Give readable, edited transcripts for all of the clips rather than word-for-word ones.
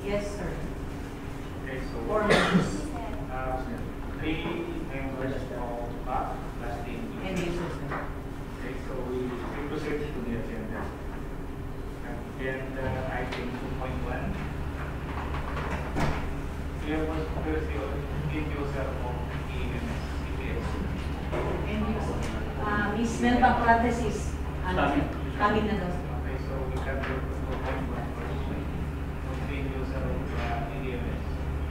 Yes, sir. Okay, so 4 members. 3 members of BAC plus the And users, sir. Okay, so we proceed to the agenda. And item 2.1. We have first the end user of EMS, CPS. And user. Miss Melba Prates is coming na daw. Okay, so we can do 2.1 first. Of the end user of EMS.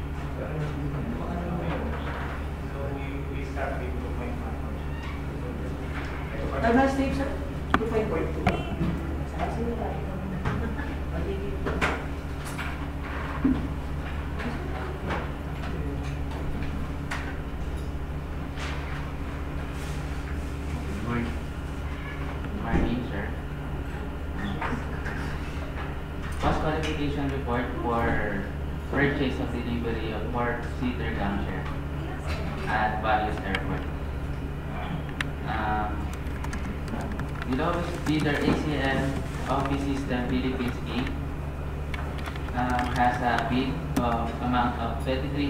So we start with 2.1 first. Advance tape, sir? 2.2. Morning, sir. Cost qualification report for purchase of delivery of 4-seater gamshare at various airports. The lowest bidder ACL Office System Philippines Inc. Has a bid of amount of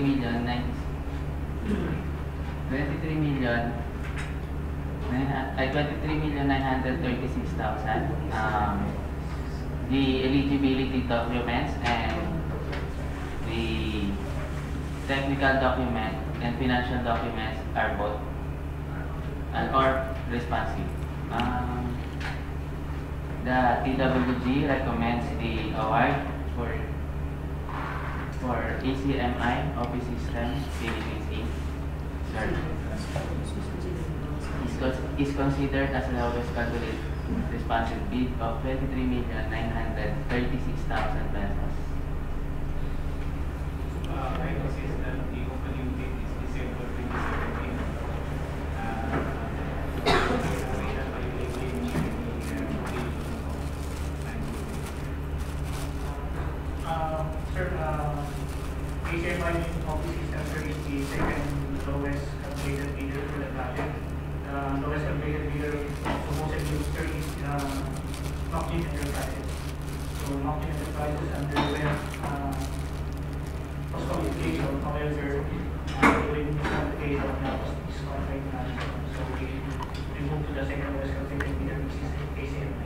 23,936,000. The eligibility documents and the technical document and financial documents are both or responsive. The TWG recommends the award for ACMI Office System Philippines Inc. Sir, is considered as the lowest calculated responsive bid of 23,936,000 pesos. I noticed that the opening date is December 2017. Sir, HMI Office System is the second lowest calculated bidder for the project. Lowest calculated bidder supposedly is Knocked-in Enterprises. So Knocked-in Enterprises underwent cost qualification, however, during this qualification, was disqualified natin. So we move to the second lowest calculated bidder, which is ACMI.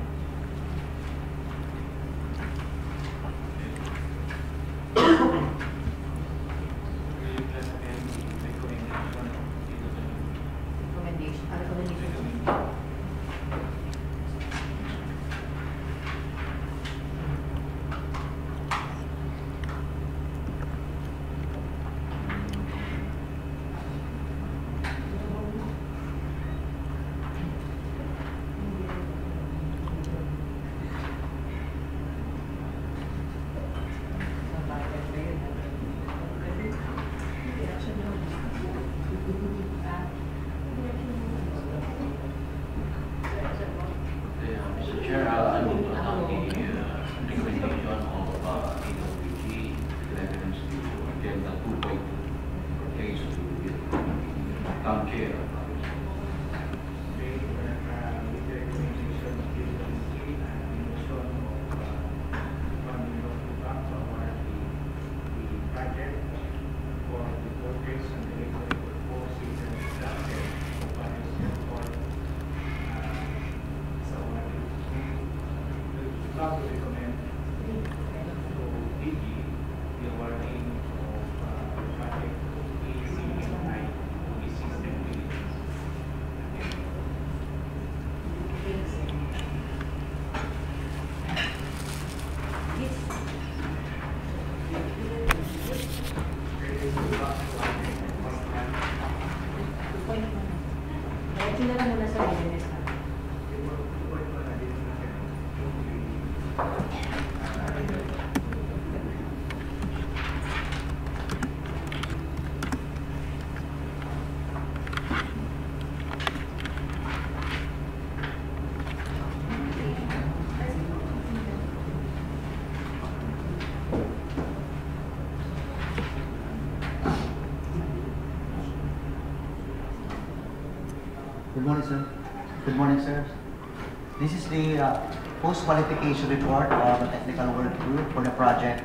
Good morning, sir. Good morning, sir. This is the post-qualification report of the technical work group for the project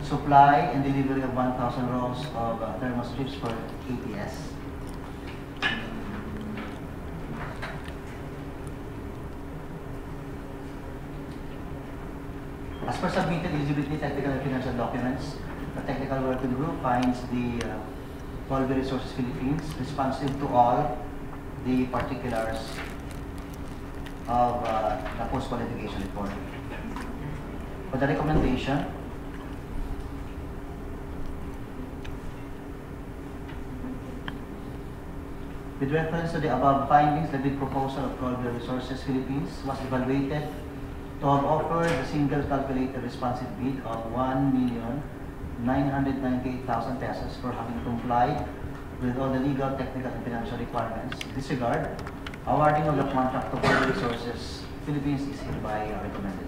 supply and delivery of 1,000 rolls of thermostrips for ATS. As per submitted eligibility technical and financial documents, the technical working group finds the Quality Resources Philippines responsive to all the particulars of the post-qualification report. For the recommendation, with reference to the above findings, the bid proposal of Quality Resources Philippines was evaluated to have offered a single calculated responsive bid of 1,998,000 pesos for having complied with all the legal, technical, and financial requirements. In this regard, awarding of the contract to Quality Resources Philippines is hereby recommended.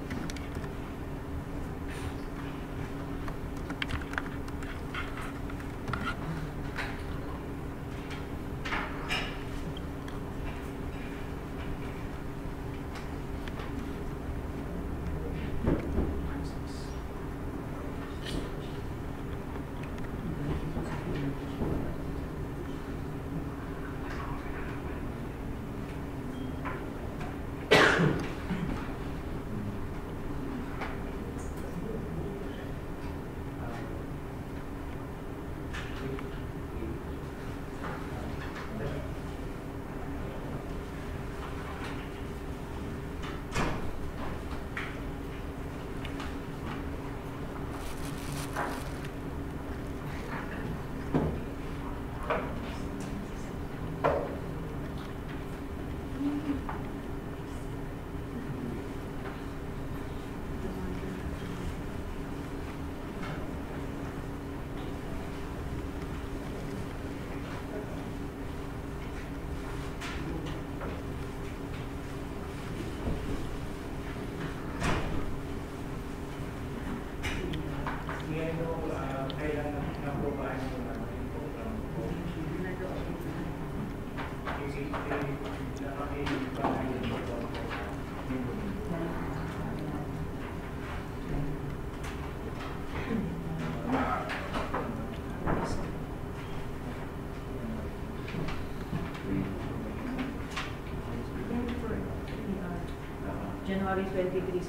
January 23.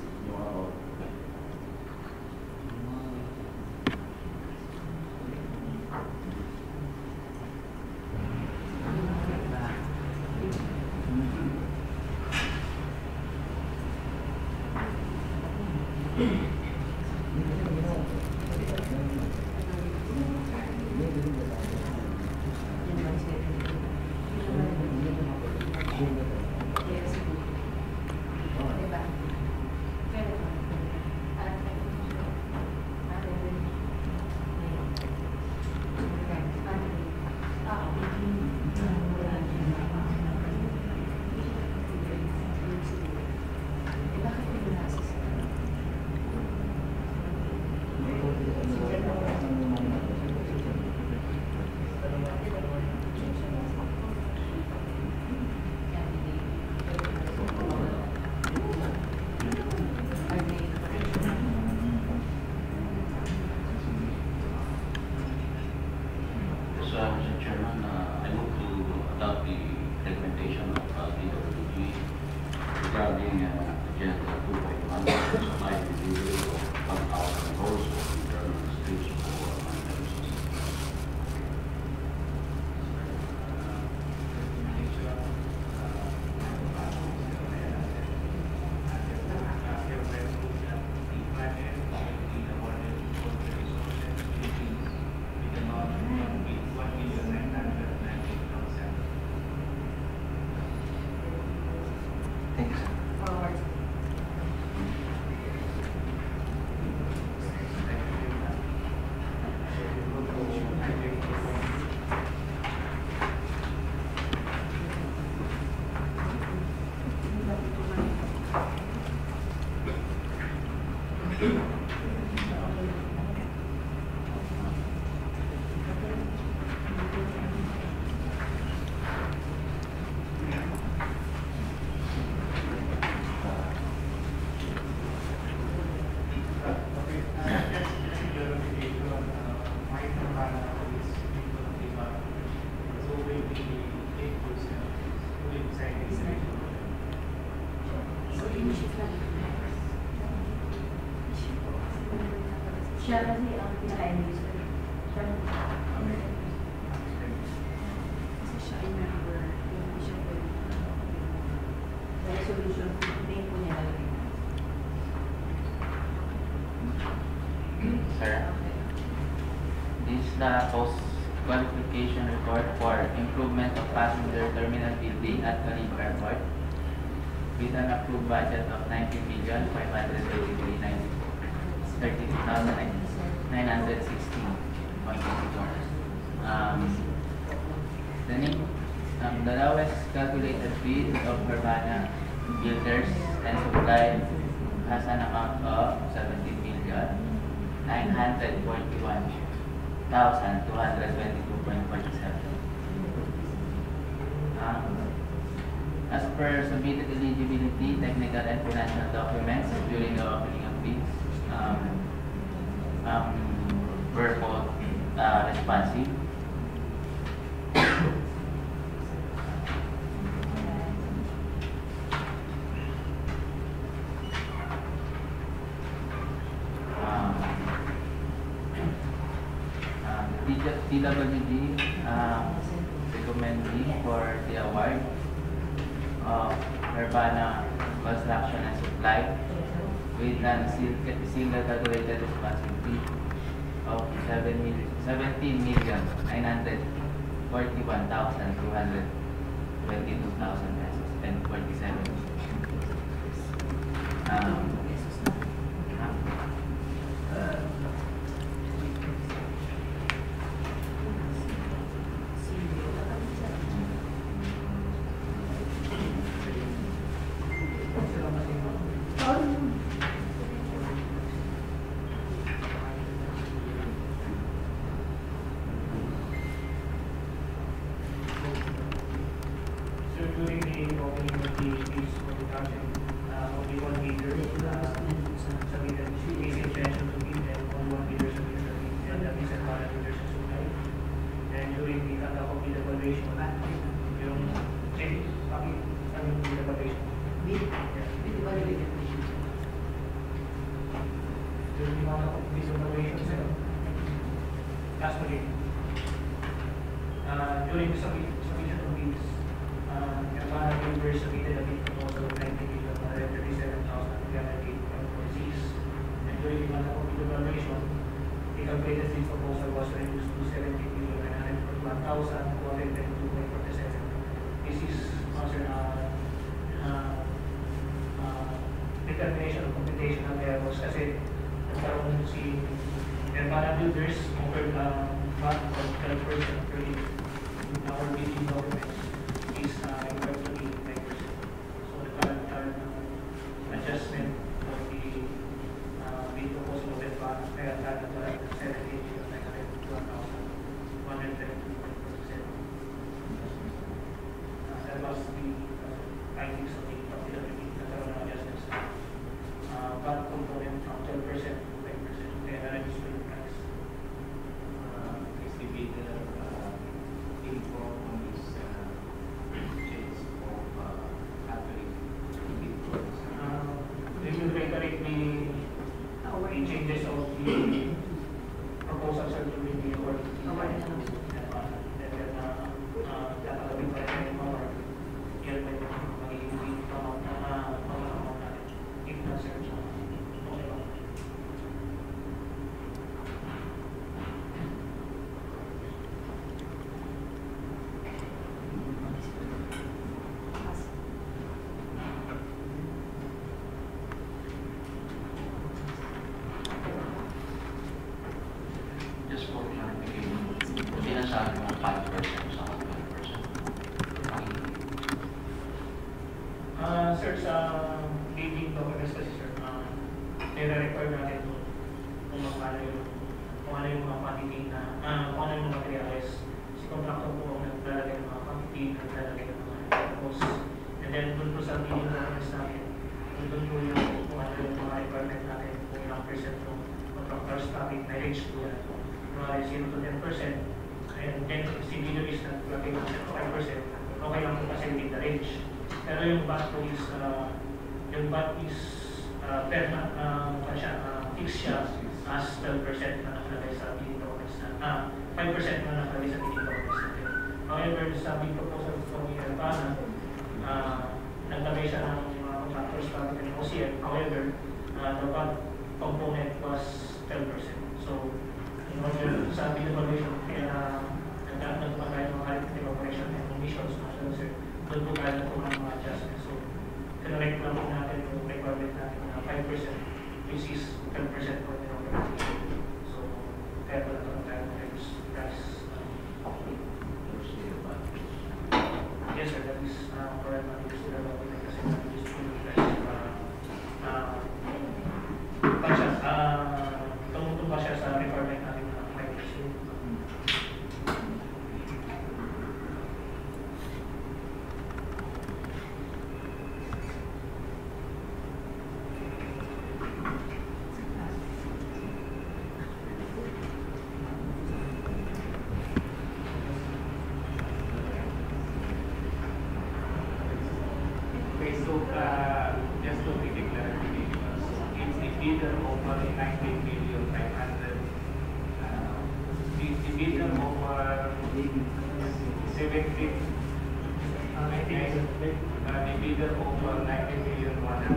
Siya kasi ang pinaka-end user. Siya Kasi siya ay member, hindi siya pwede. the resolution, name po niya lalagay. Sir, this is the post-qualification report for improvement of passenger terminal building at Kalim Airport with an approved budget of 19,533,916.84. The lowest calculated bid of Urbana Builders and Supply has an amount of 17,941,222.47. As per submitted eligibility, technical and financial documents during the opening of bids were both responsive. TWG recommending for the award of Urbana Construction and Supply with a single calculated responsibility of 17,941,222,000 pesos and 47. So during the opening of the bids for the project, only one bidder submitted his intention to bid, and only one bidder submitted the bid, and that is Urbana Builders and Supply. And during the conduct of bid evaluation, yung bid evaluation. Bid Yeah. evaluation. During the conduct of bid evaluation, sir, last week, during the submission of bids, Urbana Builders submitted a bid proposal of 90,137,308.46. And during the conduct of bid evaluation, the calculated bid proposal was reduced to 70,941,222.47. This is determination of computational errors kasi nagkaroon si Urbana Builders offered back of 12% per year. Our bidding documents is equal to 85%. So nagkaroon adjustment for the bid proposal of Urbana kaya nagkaroon 78,921,122.47. That was the findings of the profitability nagkaroon ng adjustments. VAT component from 12% to 5%. Kaya na-reduce the price. Is the bidder informed on this change of Catholic bid process? They will reiterate the changes of the proposals are to be award. Tatalagin pa rin yung mga yan may magiging amount natin. If not, sir, okay lang. Just for clarification, sinasabi mo 5% sa 12%. Sir, sa bidding documents kasi sir, nire-require natin kung ano yung mga quantity na, kung ano yung mga materials. Si contractor po ang naglalagay ng mga quantity, naglalagay ng mga cost. And then dun po sa bidding documents natin, dun po yung kung ano yung mga requirement natin, kung ilang percent ng contractor's traffic na range po yan. Mga 0 to 10%. And then si bidder is naglagay ng 5%, okay lang po kasi within the range. Pero yung VAT po is, per fixed siya, as 12% na nakalagay sa bidding documents na 5% na nakalagay sa bidding documents natin. However, sa bidding proposal from Irvana, naglagay siya ng mga contractors para ng OCM. However, the BAC component was 12%. So, in order sa bidding evaluation, kaya nagpapagay tayo ng arithmetic operation and omissions na siya, doon po tayo po ng mga adjustments. So, correct lang po natin yung requirement natin na 5%, which is 10% for the organization. So, kaya po natin tayo ng price. Yes, sir, that is correct na use the document kasi na-use po yung price pa siya, tumutong pa siya sa requirement natin na 5%. So, just to make it clarification, it's the bidder over 19 million 500. The bidder over 70. The bidder over 19 million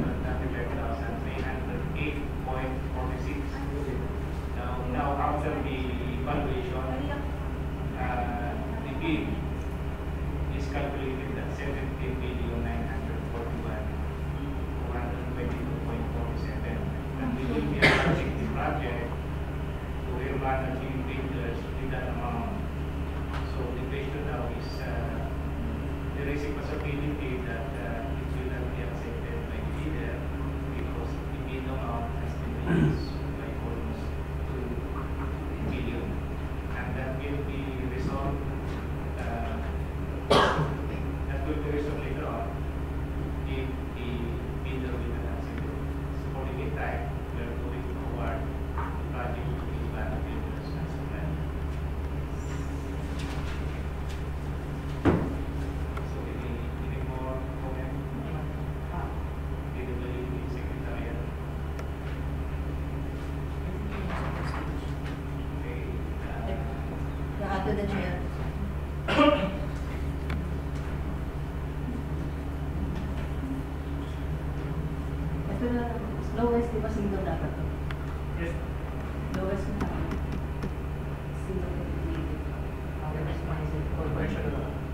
135,308.46. Now after the evaluation, the bid is calculated at 17 million 222.47, and we will be advancing the project to Irvana Team Builders with that amount. So the question now is, there is a possibility that it will not be accepted by the bidder because the bid amount has been reduced by almost 2 million, and that will be resolved. That will be resolved later on if the bidder will not accept it. So for the meantime, we are going forward the project to be planned builders as planned. So any more comment? Anybody, the secretariat? Okay. To the chair. Ito na, lowest, di ba single dapat to? Yes. Lowest na. Single designated. Our responsible corporation.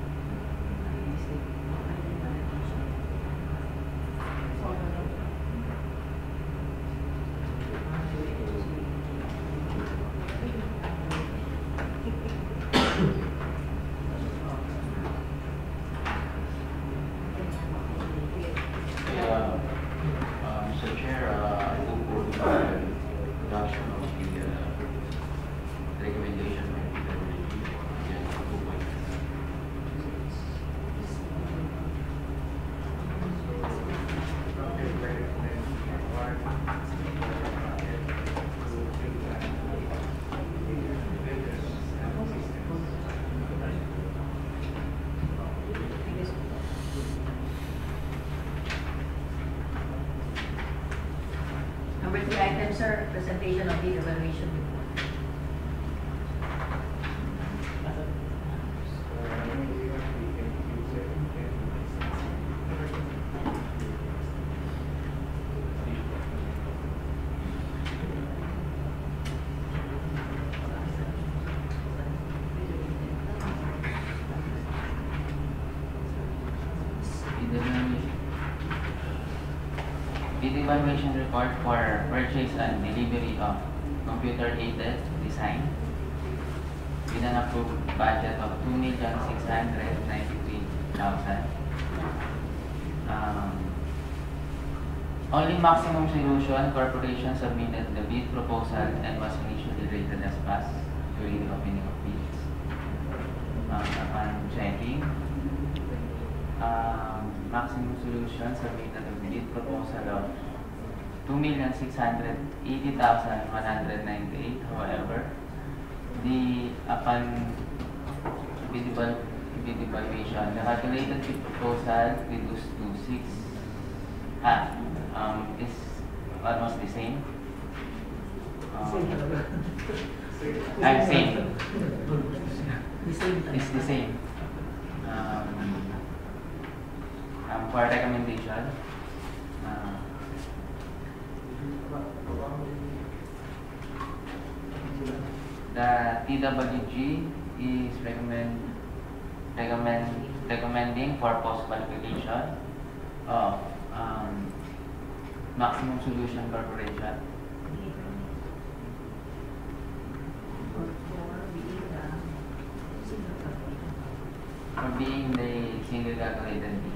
Mr. Chair, I move for the adoption of the recommendation by the review against 2.6. Number 3 item, sir, presentation of the evaluation report. The evaluation report for purchase and delivery of computer-aided design with an approved budget of 2,693,000. Only Maximum Solution Corporation submitted the bid proposal and was initially rated as pass during the opening of bids. Upon checking, Maximum Solution submitted a bid proposal of 2,680,198. However, upon bid evaluation, the calculated bid proposal reduced to 6 is almost the same. Same. It's the same. For recommendation, the TWG is recommending for post-qualification of Maximum Solution Corporation. For being the single calculated B.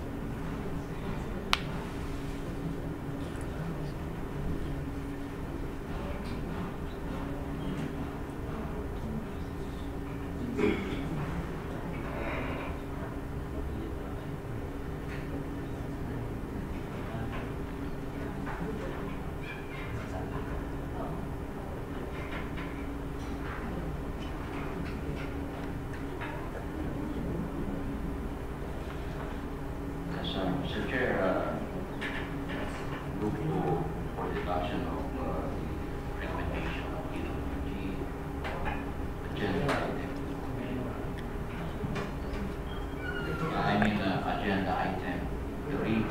Mr. Chair, move for discussion of recommendation of PWG agenda item. Agenda item 3.1.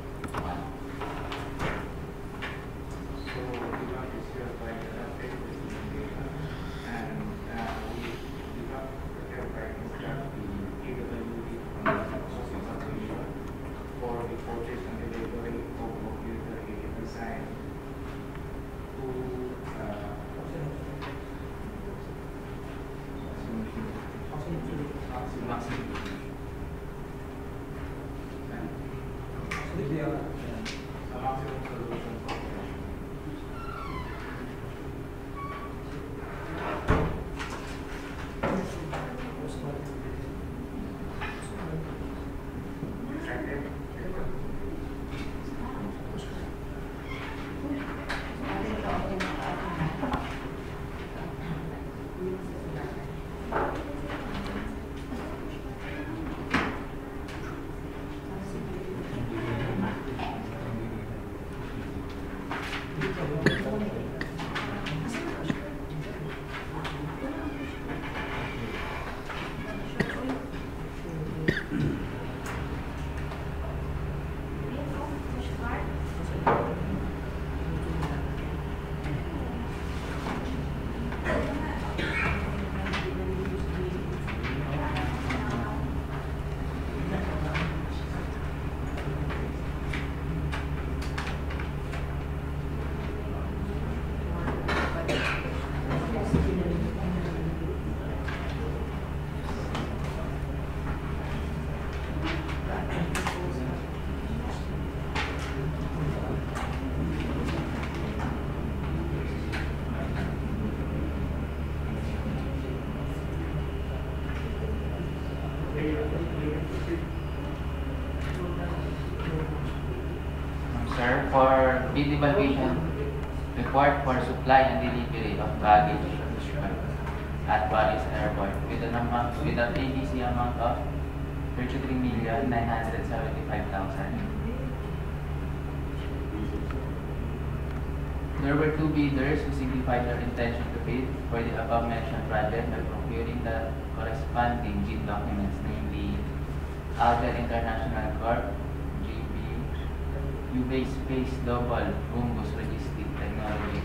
So we got this here by the presentation, and we got prepared by instruct the PWD for the purchase and delivery of computer aided design to Maximum Solution Corporation. Second. Sir, for bid evaluation required for supply and delivery of baggage at Paris Airport with an ABC amount of 33,975,000. There were two bidders who signified their intention to bid for the above-mentioned project by procuring the corresponding bid documents, namely Albert International Corp. U-Base Space Global Gumbus Logistic Technology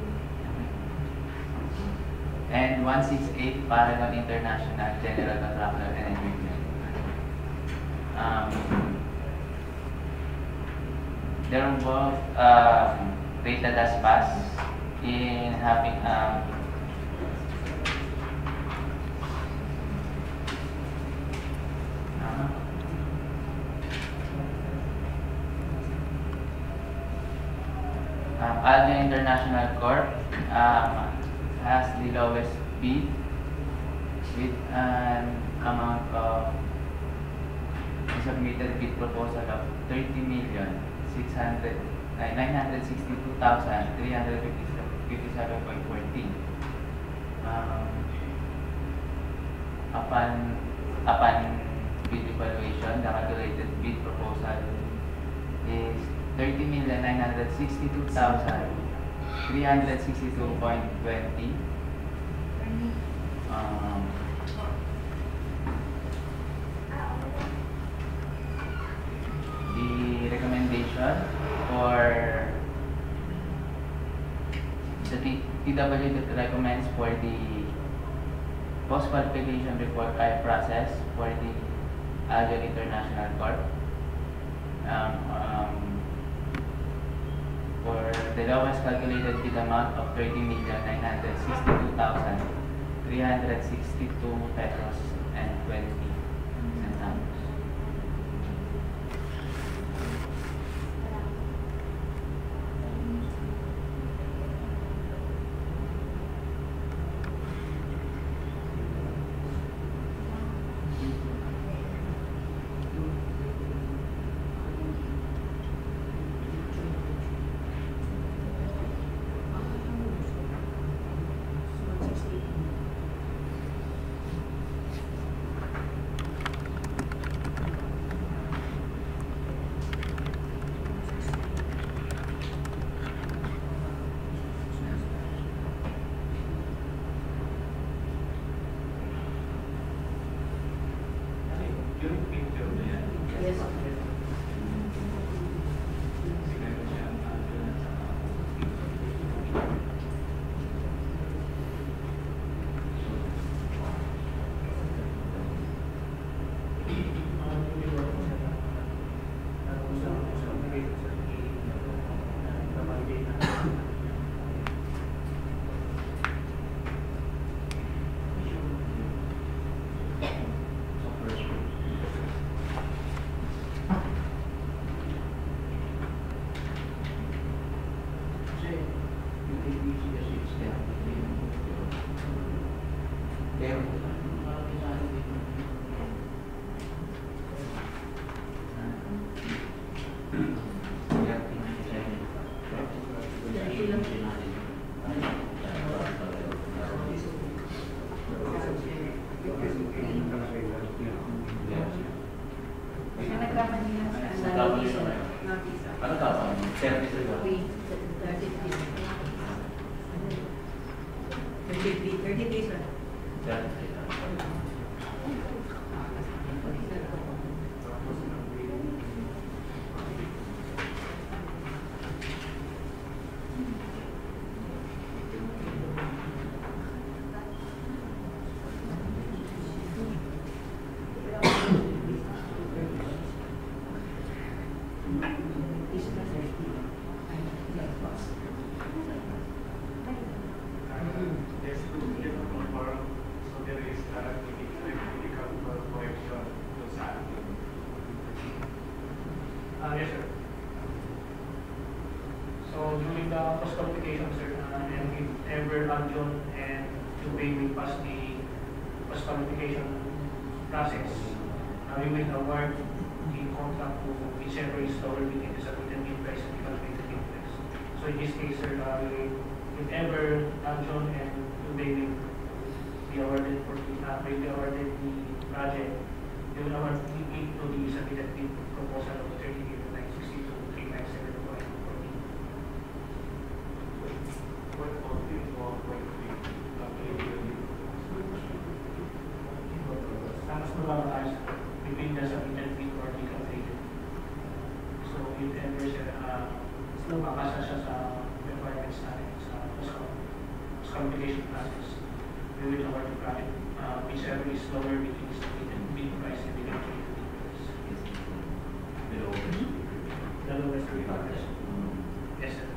and 168 Paragon International General Contractor and Equipment. They were both rated as pass in having Albion International Corp has the lowest bid with an amount of submitted bid proposal of 30,962,357.14. Upon bid evaluation, the calculated bid proposal is 30,962,000 362.20. The recommendation for the TW recommends for the post-qualification before CAAP process for the Alger International Corp. For the lowest calculated bid amount of 30,962,362 pesos and 20 centavos. Yung picture na yan. Yes. Siguro siya ang doon at saka Ano dapat? Service rin ba? 33, sir. Service. there's two different form. So there is critical correction to sa atin. Yes, sir. So during the post-qualification, sir, and if ever adjunct and QA will pass the post-qualification process, we will award the contract to whichever is lower between the submitted bid price and the calculated bid price. So in this case, sir, if ever adjunct and QA will be awarded for the project, they will award the bid to the submitted bid proposal of 30,962,397.40. What about the 4.3? Mas mababa between the submitted bid or the calculated. So if ever siya, mas mababa siya sa requirements natin sa post-qualification process, we will award the project whichever is lower between the submitted bid price and the calculated bid price. The lowest requirements. Yes, sir.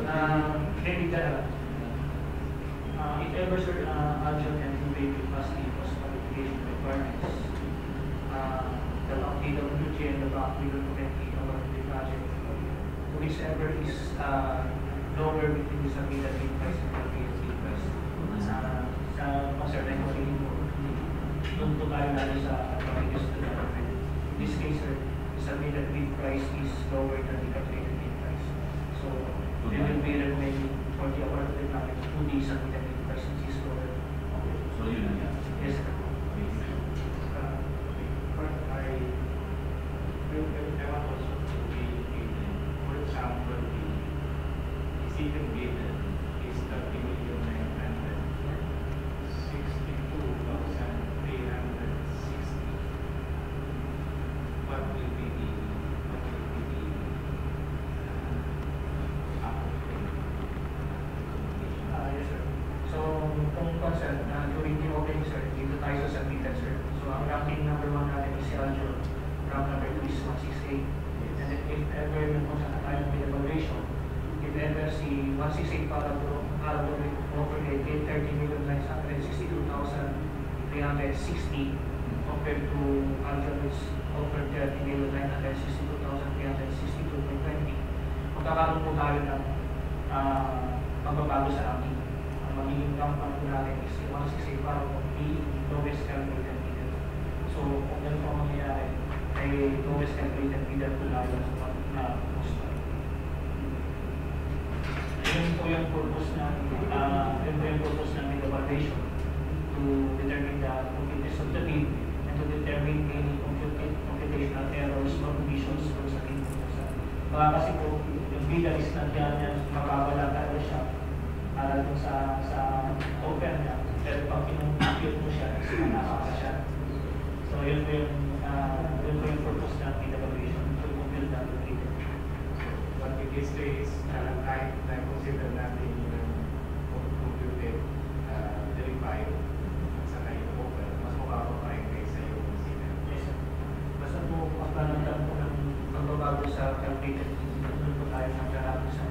David Dara. If ever, sir, Aljon and Dubay will pass the cost qualification requirements, the PWG and the BAC will recommend the award of the project. Whichever is lower between the submitted bid price and the PSC price. Sa concern ay magiging doon po tayo natin sa advantages to the government. In this case, sir, the submitted bid price is lower than the calculated bid price. So, they will be recommending for the award of the project to the submitted bid price which is lower. So yun na yan. Yes, sir. I want also to be given, for example, the decision given is 30,962,360. What will be the Yes, sir. So, kung concern, during the opening, sir, dito tayo sa submitted, sir. So, ang ranking number 1 natin is si Aljo. Rank number 2 is 168. And then, if ever kung saan tayo ng evaluation, if ever si 168 para offer a 30,962,360 compared to Aljo is offered 30,962,362.20. Magkakaroon po tayo ng pagbabago sa ranking. Ang magiging rank po natin is 168 para the lowest calculated bidder. So, kung ganun po mangyayari, ay lowest calculated bidder po tayo na post. Yun po yung purpose ng evaluation to determine the completeness of the bid and to determine any computational errors or omissions for sa bid. Baka kasi po, yung bidder is nandiyan mababala talaga siya para dun sa offer niya. Pero pag kinumpute mo siya, is manakaka siya. So yun po yung purpose ng evaluation to compute the bidder. But in this case, na-consider natin yung computed verified at saka yung offer, mas mababa pa rin kaysa yung consider. Yes, sir. Basta po, pagkalantan po ng pagbabago sa calculated, doon po tayo magkarapos sa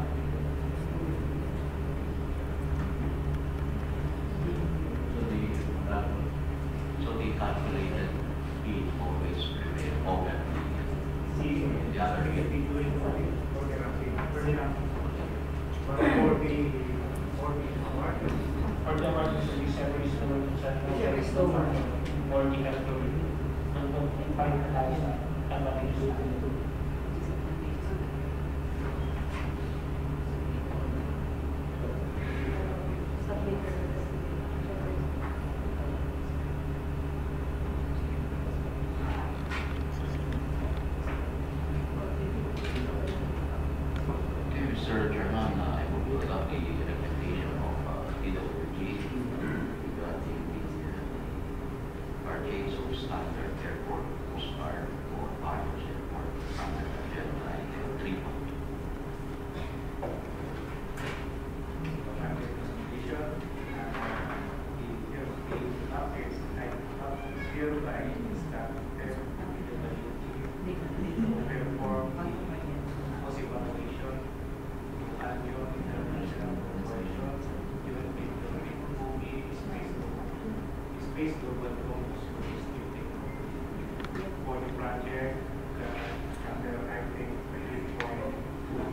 So the calculated fee always remain open. The other will be doing for the award. or the award is the December is lower than sa or the calculated. Doon po, parin na tayo sa advantages natin. Okay, Mr. Chairman, I will put up the recommendation of PWG regarding the purchase of standard airport postcard for Paris Airport under Agenda Item 3. Space global goals for the project under Item 3.2.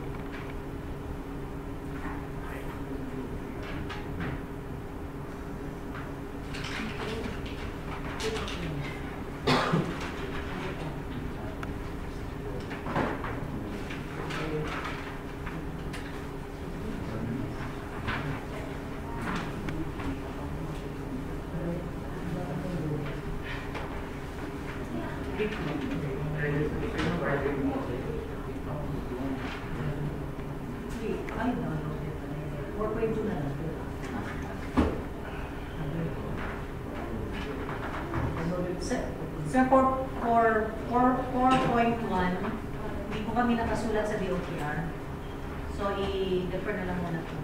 Sir, for 4.1, hindi po kami nakasulat sa DOTR. So, i-defer na lang muna po.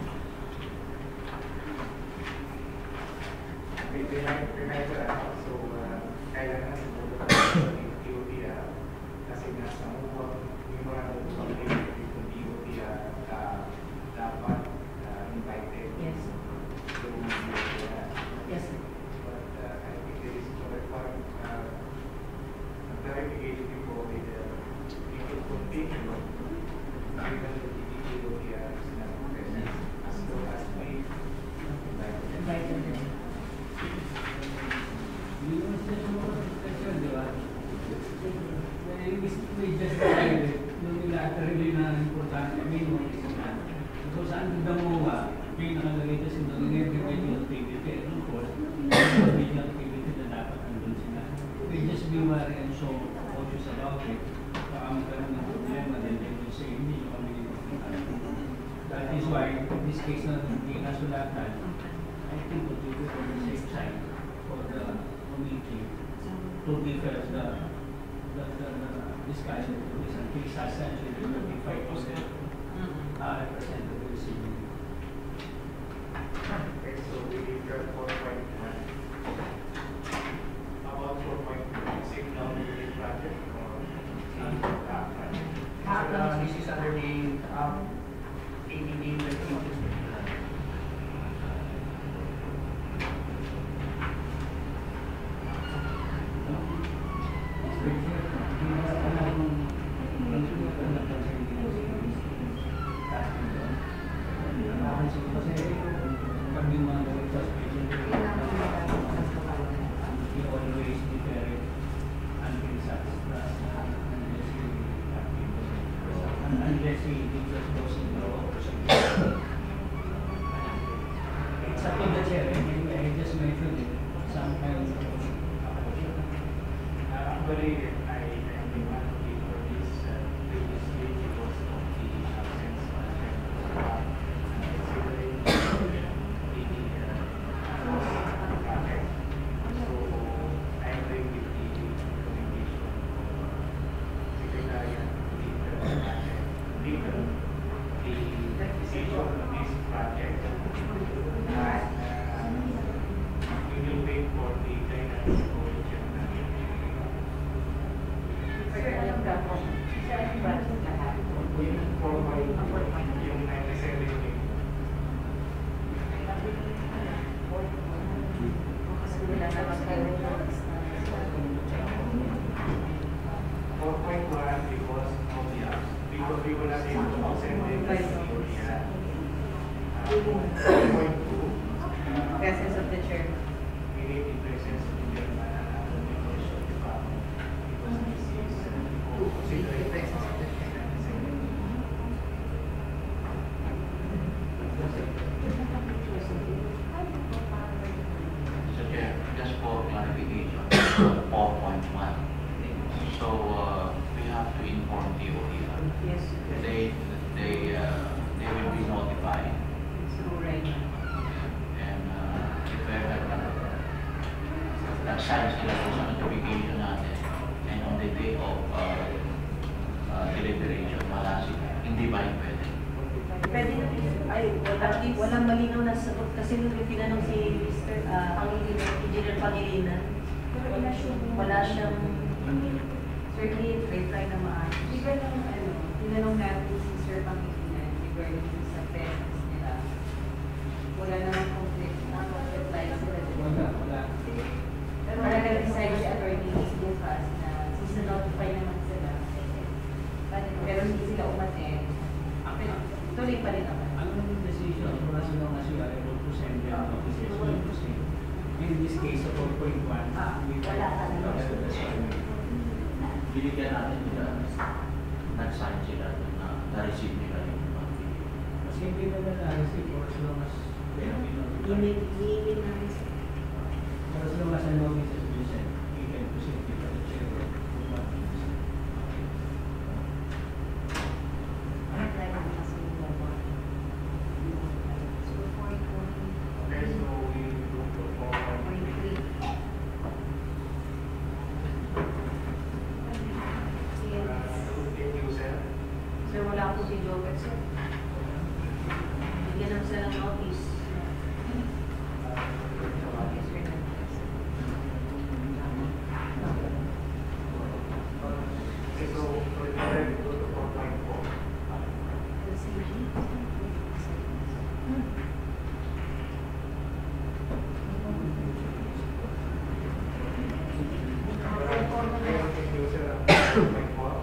Reminder so kailangan sumunod sa DOTR kasi nasa memorandum of agreement with the DOTR ang damuha, may nakalagay kasi doon, regional activity. Of course, regional activity na dapat nandun sila. We just be wary and so cautious about it. Baka magkaroon ng problema, then they will say, hindi nyo kami nito. That is why, in this case na hindi nasulatan, I think it will be on the safe side for the committee to give us the discussion to this and please essentially 35% representatives in Okay, so we got 4.1. About 4.1, same now with the project or project? This is under the ADD regulations. Unless we just goes in the it's up to the chair. I just mentioned it. Sometimes Actually, I am the one who did for this previously because of the absence of considering the project. So I agree with the recommendation of Secretariat legal the decision of this project. We will wait for the guidance of the chairman. For my yung 97 4.1 because of the because we were not able to send it to the 4.2 Presence of the chair. we need the presence of the chairman and other members of the department because this is considering Presence of the chair. So Chair, just for clarification, 4.1. So we have to inform the OER. Yes. They will be notified. So right. And if ever nag-sign sila po sa notification natin and on the day of deliberation, wala sila, hindi ba yung pwede? Pwede na walang malinaw na sagot kasi nung tinanong si Mr. Ang Engineer Pangilinan, wala siyang certainly try na maayos. Di ba nung tinanong natin si Sir Pangilinan regarding sa presence nila, wala namang conflict na reply sila. wala. Pero wala na-decide si attorney bukas na since na-notify naman sila. Pero hindi sila umaten. Tuloy pa rin naman. Ang decision, as long as you are able to send them notices, we proceed. In this case, 4.1, we wala ka na. Binigyan natin nila, nag-sign sila na-receive nila yung Kasi hindi na na-receive for as long as they have been notified. Email na rin siya. For as long as a notice has been sent, we can proceed with the chair of what is. Okay, so we look for 4.3. Thank you, sir. Sir, wala po si Jobert, sir. Bigyan naman sila ng notice. Yes, sir. Okay, so we're ready to go to 4.4. Thank you, sir. 4.4.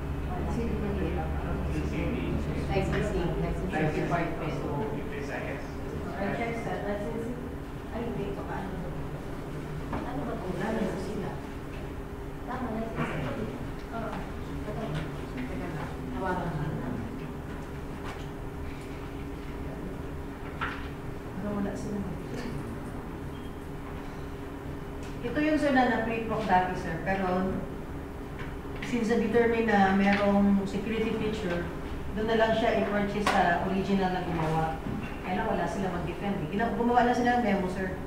Licensing department. So 50 seconds. Check, sir. Licensing. Ay, dito ka. Ano ba ito? Lalo sila. Tama, licensing. Oo. Teka na. Tawagan ka na. Ito yung sir na pre-proc dati sir, pero since na-determine na merong security feature, doon na lang siya i-purchase sa original na gumawa. Kaya lang wala sila mag-defend. Gumawa na sila ng memo sir.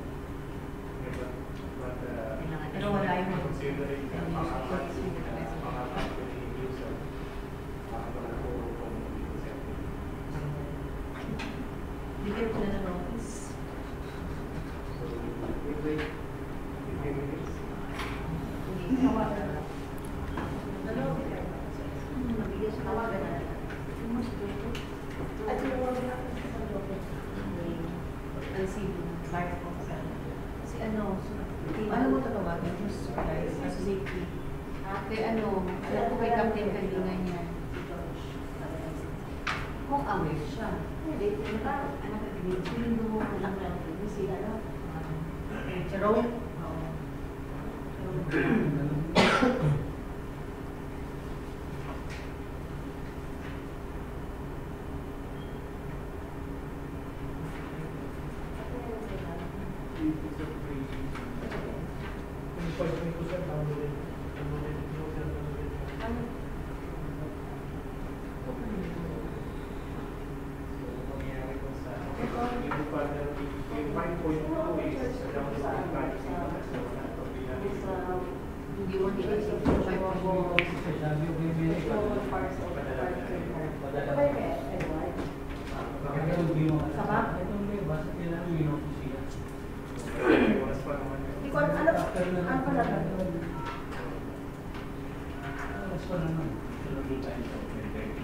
Pero wala yung memo. Considering the mga company user, wala po kung Bigyan ko na ng notice. so, we wait 15 minutes. Tawagan na. Mabigyan siya tawagan na. At yung wala na sa loob. Si ano mo tatawagan? Just guys, as safety. Kay alam ko kay Captain kanina niya. Kung aware siya. Hindi, anak at ibig. Sinundo mo lang lang. Si ano? Jerome? Oo. Hindi mo nila sa Sabi ko, may minute pa. Padala ko. Kaya hindi mo Sama? Itong may basta kailangan yung opisina. Hindi ko alam ano pala ba? Alas pa naman. Tulog tayo sa 2013.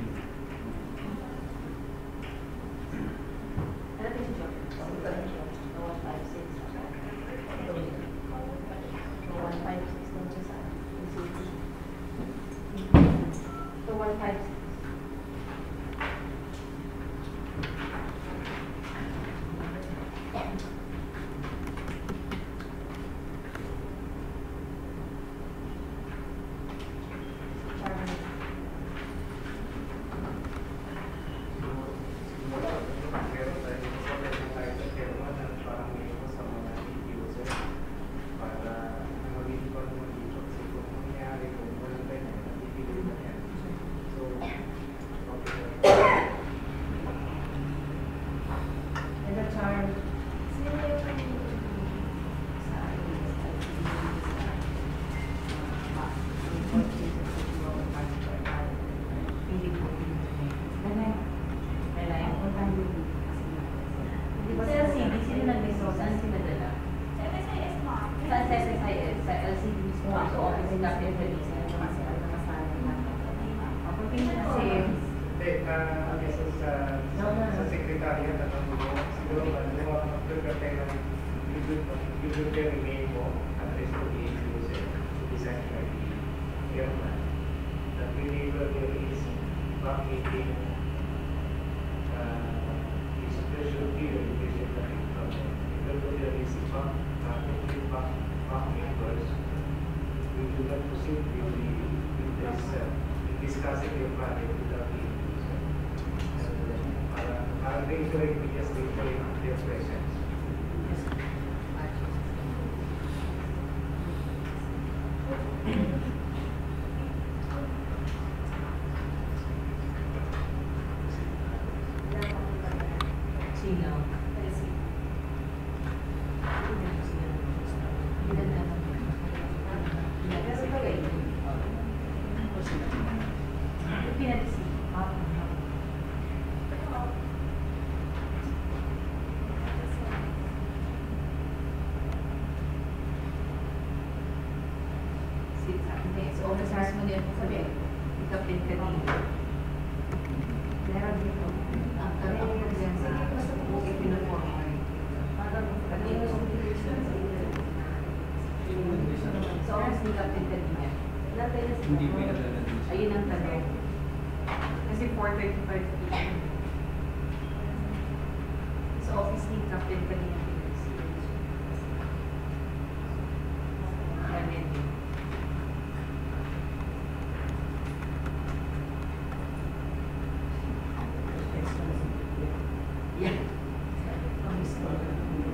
Ano din siya? 156. 156 lang siya sa so 156. Sa sekretariat at ang siguro you will tell me mo address to the user to design by the airman. That whenever there is back meeting is special period education coming from whenever there is back members, we do not proceed with this discussing your project without the user. Para reiterate we just reiterate their presence. Sino? So, officers mo din sabi, ikapit ka dito. Meron dito. Ang karang presensya, basta ipinaform mo. So, office ni Captain Kadina. Hindi pinadala din siya. Ayun ang tanong. Kasi 4:35 p.m. Sa office ni Captain Kadina. Amen. Yeah.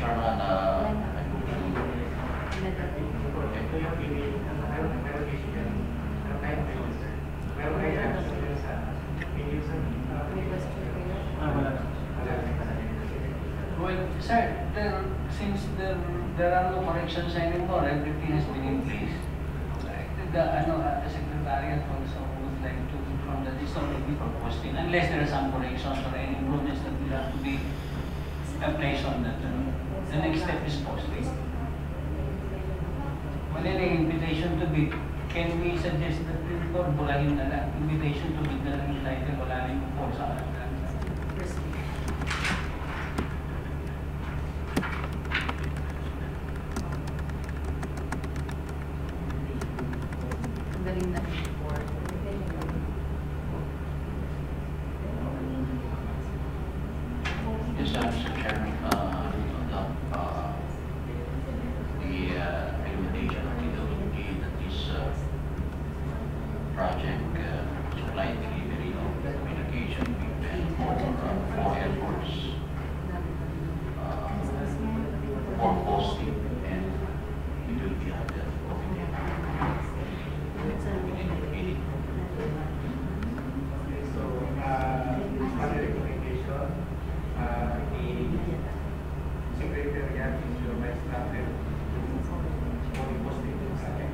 Chairman, I move to Ito yung pili, meron issue yan. Meron kayo sir. Meron kayo sa pili sir. Wala na. Well, sir, since there are no corrections anymore, everything has been in place. The Secretariat also would like to inform that it's already proposed in, unless there are some corrections or any improvements that will have to be placed on that. The next step is posting. Wala na invitation to bid. Can we suggest that before burahin na lang? Invitation to bid na lang yung title, wala na yung force sa akin. Ang galing na report. Yes, Mr. Chairman, the recommendation of PWD that this project supply delivery of communication equipment for airports for posting, and it will be under meeting. So, on the recommendation, the Secretariat is your vice staff for the posting project.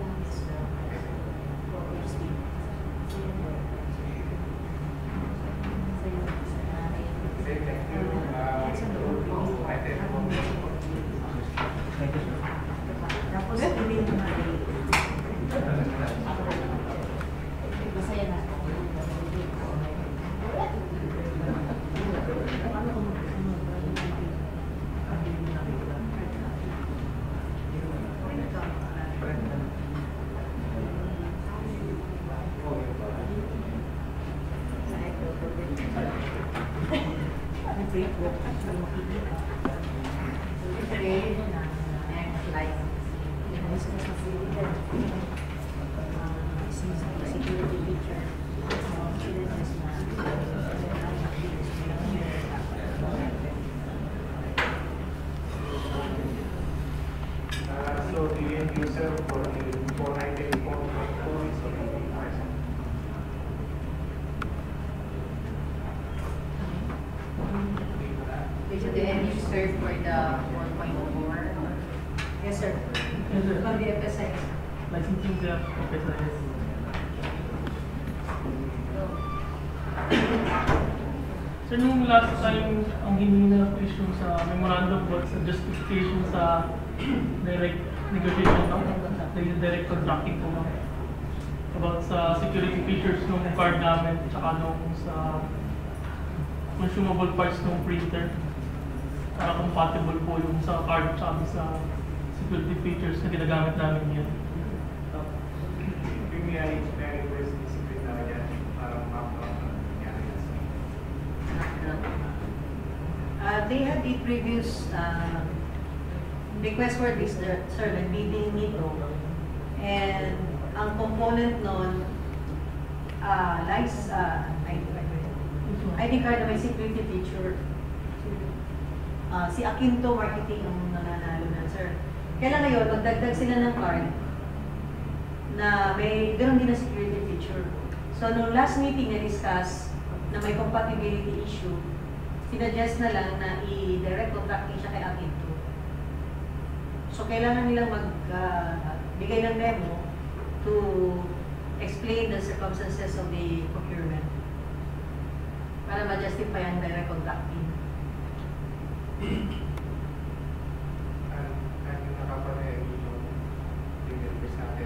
Say thank you. Tapos, sabihin mo na masaya na. So the end user for the 494.4 is already present. Is it the end user for the 4.4? Yes, sir. Yes, sir. For the FSI. Licensing sa FSIS. Sir, nung last time ang hiningi na issue sa memorandum was sa justification sa direct negotiation, no? Direct contracting po, no? About sa security features ng card namin, tsaka nung sa consumable parts ng printer. Para compatible po yung sa card tsaka sa security features na ginagamit namin ngayon. May I request the Secretariat para map-up ang nangyari na They had the previous request for this, sir, nag-bidding nito. And ang component nun, ID card na may security feature. Si Akinto Marketing ang nananalo na, sir. Kaya lang ngayon, magdagdag sila ng card na may ganoon din na security feature. So, nung last meeting na-discuss na may compatibility issue, sinadjust na lang na i-direct contracting siya kay Akinto. So, kailangan nilang magbigay ng memo to explain the circumstances of the procurement para ma-justify ang direct contracting. Ang nakapareho yung request natin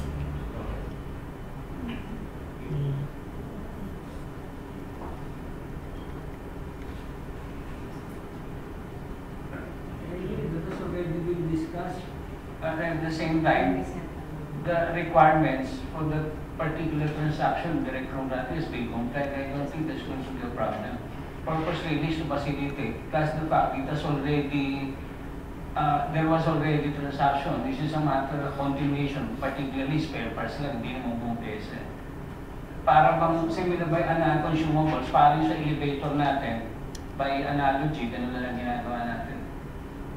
That has already been discussed, but at the same time, the requirements for the particular transaction direct from that is being complied. I don't think that's going to be a problem. Purposely is to facilitate. Plus the fact it has already, there was already transaction. This is a matter of continuation, particularly spare parts lang, hindi naman buong pesa. Para bang similar by consumables, parang sa elevator natin, by analogy, ganun na lang ginagawa natin.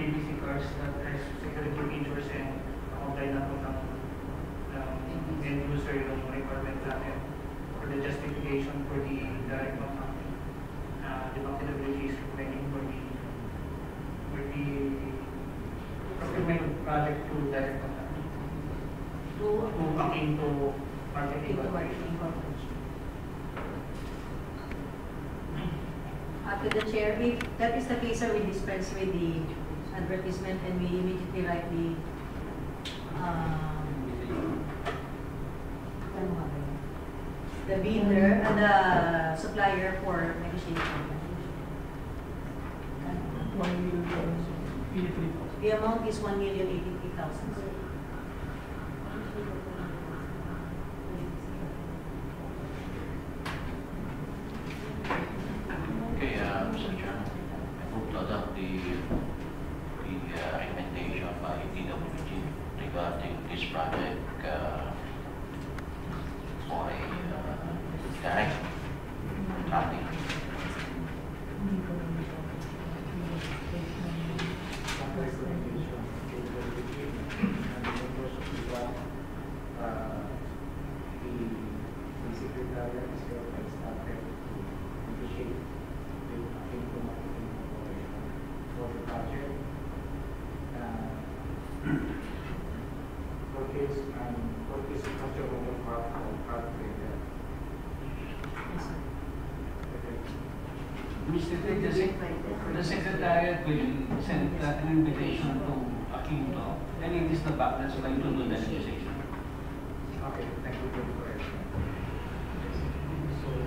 PVC cars that has security features and comply na po ng end user yung requirement natin for the justification for the direct contracting. The profitability is recommending for the procurement project to direct contracting. To akin to marketing corporation. To the chair, if that is the case, sir, we dispense with the advertisement and we immediately write the bidder and the supplier for negotiation. The amount is 1,083,000. Okay, Mr. Chairman, I move to adopt the recommendation by DWG regarding this project for a direct contracting. The secretariat is hereby started to negotiate with Akinto Marketing Corporation for the project. For this considerable part of the Mr. Ted, the Secretariat will send an invitation to Akinto, and it is the BAC that's going to do the negotiation. Okay, thank you very much. So,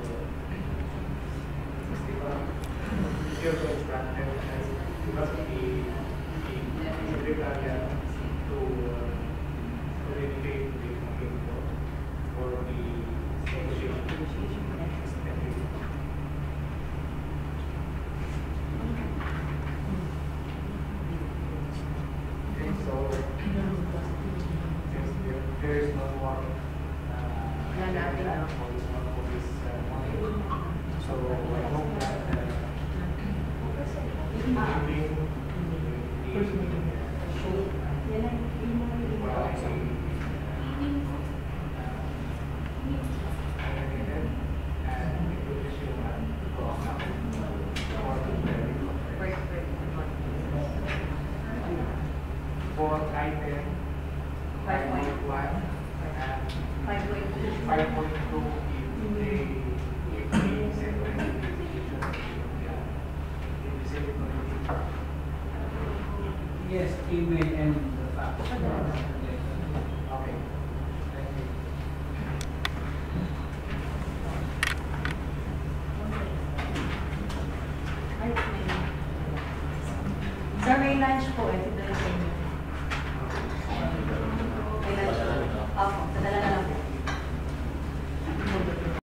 here goes that because the secretariat to dedicate the Akinto for the negotiation. Thank you. Okay, so there is no more for this morning. So I hope that for item 5.1 and 5.2 if the separate Yes, email and the fax. Okay. Thank you. Sir, may lunch po eh.